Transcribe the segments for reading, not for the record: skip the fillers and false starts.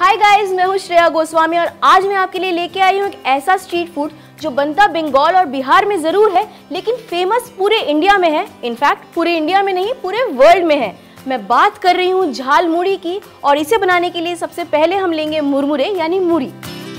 Hi guys, मैं हूँ श्रेया गोस्वामी और आज मैं आपके लिए लेके आई हूँ एक ऐसा स्ट्रीट फूड जो बनता बंगाल और बिहार में ज़रूर है, लेकिन फेमस पूरे इंडिया में है। इनफैक्ट पूरे इंडिया में नहीं, पूरे वर्ल्ड में है। मैं बात कर रही हूँ झाल मुड़ी की और इसे बनाने के लिए सबसे पहले हम लेंगे मुरमुरे यानी मूढ़ी।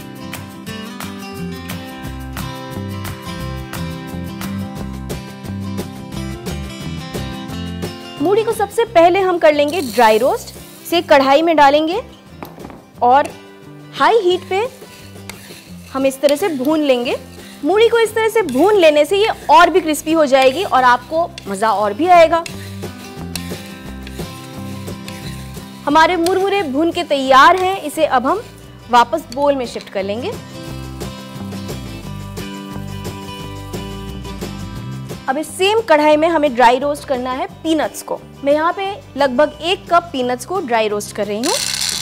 मूढ़ी को सबसे पहले हम कर लेंगे ड्राई रोस्ट। इसे कढ़ाई में डालेंगे और हाई हीट पे हम इस तरह से भून लेंगे। मूढ़ी को इस तरह से भून लेने से ये और भी क्रिस्पी हो जाएगी और आपको मज़ा और भी आएगा। हमारे मुरमुरे भून के तैयार हैं। इसे अब हम वापस बोल में शिफ्ट कर लेंगे। अब इस सेम कढ़ाई में हमें ड्राई रोस्ट करना है पीनट्स को। मैं यहाँ पे लगभग 1 कप पीनट्स को ड्राई रोस्ट कर रही हूँ।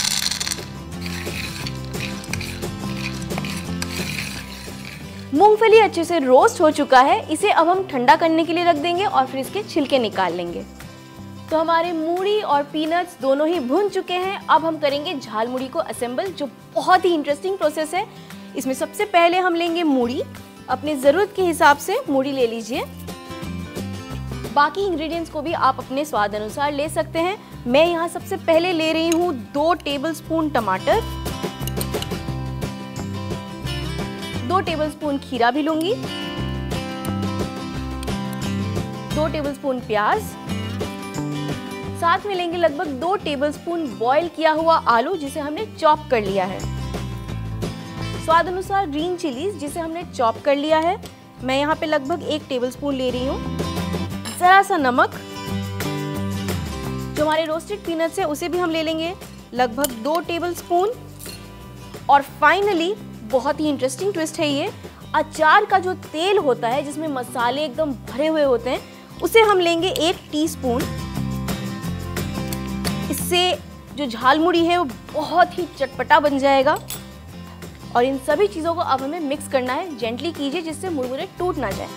मूंगफली अच्छे से रोस्ट हो चुका है। इसे अब हम ठंडा करने के लिए रख देंगे और फिर इसके छिलके निकाल लेंगे। तो हमारे मूढ़ी और पीनट्स दोनों ही भुन चुके हैं। अब हम करेंगे झाल मुड़ी को असेंबल, जो बहुत ही इंटरेस्टिंग प्रोसेस है। इसमें सबसे पहले हम लेंगे मूढ़ी। अपनी ज़रूरत के हिसाब से मूढ़ी ले लीजिए। बाकी इंग्रेडिएंट्स को भी आप अपने स्वाद अनुसार ले सकते हैं। मैं यहाँ सबसे पहले ले रही हूँ 2 टेबलस्पून टमाटर, 2 टेबलस्पून खीरा भी लूंगी, 2 टेबलस्पून प्याज, साथ में लेंगे लगभग 2 टेबलस्पून बॉईल किया हुआ आलू जिसे हमने चॉप कर लिया है, स्वाद अनुसार ग्रीन चिलीज जिसे हमने चॉप कर लिया है। मैं यहाँ पे लगभग 1 टेबलस्पून ले रही हूँ। जरा सा नमक, जो हमारे रोस्टेड पीनट्स है उसे भी हम ले लेंगे लगभग 2 टेबलस्पून। और फाइनली बहुत ही इंटरेस्टिंग ट्विस्ट है ये, अचार का जो तेल होता है जिसमें मसाले एकदम भरे हुए होते हैं, उसे हम लेंगे 1 टीस्पून। इससे जो झाल मुड़ी है वो बहुत ही चटपटा बन जाएगा। और इन सभी चीज़ों को अब हमें मिक्स करना है। जेंटली कीजिए जिससे मुरमुरे टूट ना जाए।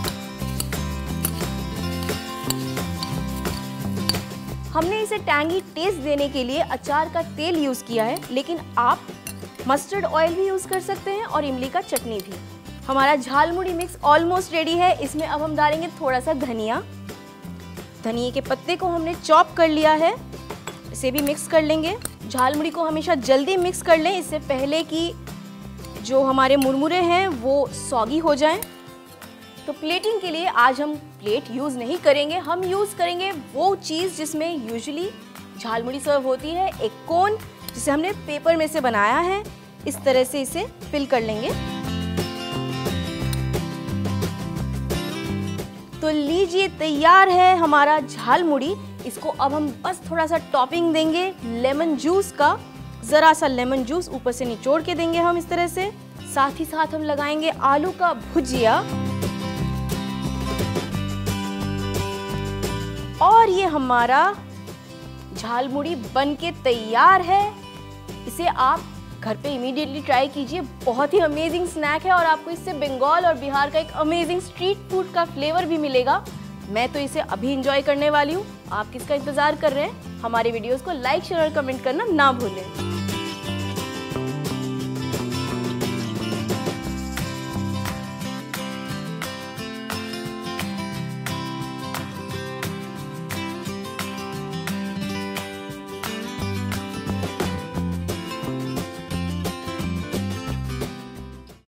हमने इसे टैंगी टेस्ट देने के लिए अचार का तेल यूज़ किया है, लेकिन आप मस्टर्ड ऑयल भी यूज़ कर सकते हैं और इमली का चटनी भी। हमारा झाल मुड़ी मिक्स ऑलमोस्ट रेडी है। इसमें अब हम डालेंगे थोड़ा सा धनिया। धनिए के पत्ते को हमने चॉप कर लिया है, इसे भी मिक्स कर लेंगे। झाल मुड़ी को हमेशा जल्दी मिक्स कर लें, इससे पहले कि जो हमारे मुरमुरे हैं वो सॉगी हो जाएं। तो प्लेटिंग के लिए आज हम प्लेट यूज़ नहीं करेंगे। हम यूज़ करेंगे वो चीज़ जिसमें यूजुअली झाल मुड़ी सर्व होती है, एक कोन जिसे हमने पेपर में से बनाया है। इस तरह से इसे फिल कर लेंगे। तो लीजिए, तैयार है हमारा झाल मुड़ी। इसको अब हम बस थोड़ा सा टॉपिंग देंगे लेमन जूस का। ज़रा सा लेमन जूस ऊपर से निचोड़ के देंगे हम इस तरह से। साथ ही साथ हम लगाएंगे आलू का भुजिया। और ये हमारा झाल मुड़ी बन के तैयार है। इसे आप घर पे इमीडिएटली ट्राई कीजिए। बहुत ही अमेजिंग स्नैक है और आपको इससे बंगाल और बिहार का एक अमेजिंग स्ट्रीट फूड का फ्लेवर भी मिलेगा। मैं तो इसे अभी इंजॉय करने वाली हूँ। आप किसका इंतज़ार कर रहे हैं? हमारे वीडियोस को लाइक, शेयर और कमेंट करना ना भूलें।